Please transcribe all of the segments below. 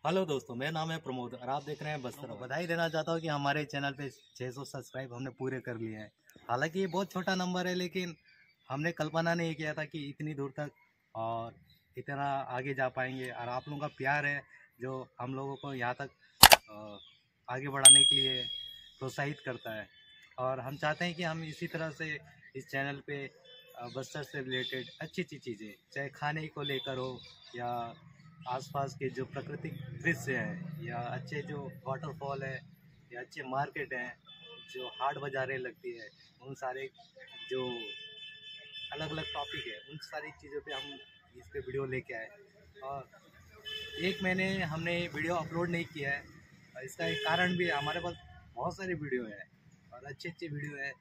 Hello दोस्तों, मेरा नाम है प्रमोद और आप देख रहे हैं बस्तर। बधाई देना चाहता हूँ कि हमारे चैनल पे 600 सब्सक्राइब हमने पूरे कर लिए हैं। हालांकि ये बहुत छोटा नंबर है, लेकिन हमने कल्पना नहीं किया था कि इतनी दूर तक और इतना आगे जा पाएंगे। और आप लोगों का प्यार है जो हम लोगों को यहाँ तक आगे बढ़ाने के लिए प्रोत्साहित करता है। और हम चाहते हैं कि हम इसी तरह से इस चैनल पे बस्तर से रिलेटेड अच्छी अच्छी चीज़ें, चाहे खाने को लेकर हो या आसपास के जो प्राकृतिक दृश्य हैं या अच्छे जो वाटरफॉल है या अच्छे मार्केट हैं, जो हाट बाज़ारें लगती है, उन सारे जो अलग अलग टॉपिक है, उन सारी चीज़ों पे हम इस पे वीडियो लेके आए। और एक महीने हमने वीडियो अपलोड नहीं किया है, और इसका एक कारण भी है, हमारे पास बहुत सारी वीडियो है और अच्छे अच्छे वीडियो है।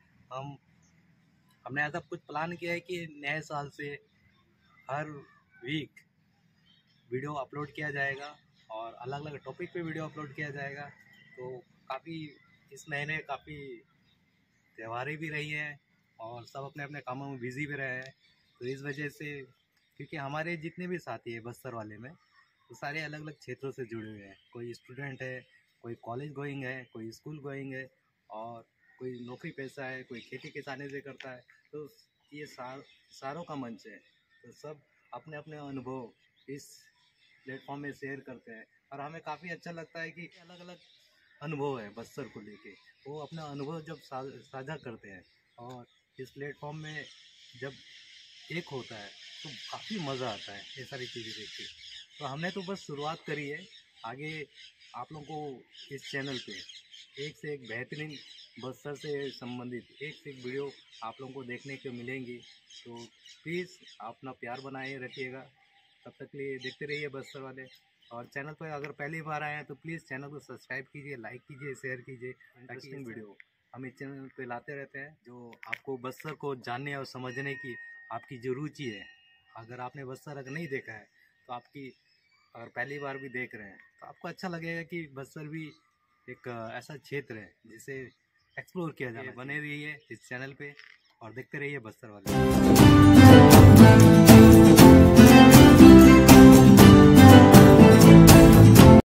हमने ऐसा कुछ प्लान किया है कि नए साल से हर वीक वीडियो अपलोड किया जाएगा और अलग अलग टॉपिक पे वीडियो अपलोड किया जाएगा। तो काफ़ी इस महीने काफ़ी त्योहारें भी रही हैं और सब अपने अपने कामों में बिज़ी भी रहे हैं। तो इस वजह से, क्योंकि हमारे जितने भी साथी हैं बस्तर वाले में, तो सारे अलग अलग क्षेत्रों से जुड़े हुए हैं। कोई स्टूडेंट है, कोई कॉलेज गोइंग है, कोई स्कूल गोइंग है, और कोई नौकरी पेशा है, कोई खेती किसानी से करता है। तो ये सारों का मंच है। तो सब अपने अपने अनुभव इस प्लेटफॉर्म में शेयर करते हैं और हमें काफ़ी अच्छा लगता है कि अलग अलग अनुभव है बस्तर को लेके। वो अपना अनुभव जब साझा करते हैं और इस प्लेटफॉर्म में जब एक होता है तो काफ़ी मज़ा आता है ये सारी चीज़ें देख के। तो हमने तो बस शुरुआत करी है। आगे आप लोगों को इस चैनल पे एक से एक बेहतरीन बस्तर से संबंधित एक से एक वीडियो आप लोगों को देखने को मिलेंगी। तो प्लीज़ अपना प्यार बनाए रखिएगा। तब तक के लिए देखते रहिए बस्तर वाले। और चैनल पर अगर पहली बार आए हैं तो प्लीज़ चैनल को सब्सक्राइब कीजिए, लाइक कीजिए, शेयर कीजिए। इंटरेस्टिंग वीडियो हम इस चैनल पे लाते रहते हैं, जो आपको बस्तर को जानने और समझने की आपकी जो रुचि है। अगर आपने बस्तर अगर नहीं देखा है तो आपकी, अगर पहली बार भी देख रहे हैं तो आपको अच्छा लगेगा कि बस्तर भी एक ऐसा क्षेत्र है जिसे एक्सप्लोर किया जाए। बने रहिए इस चैनल पे और देखते रहिए बस्तर वाले।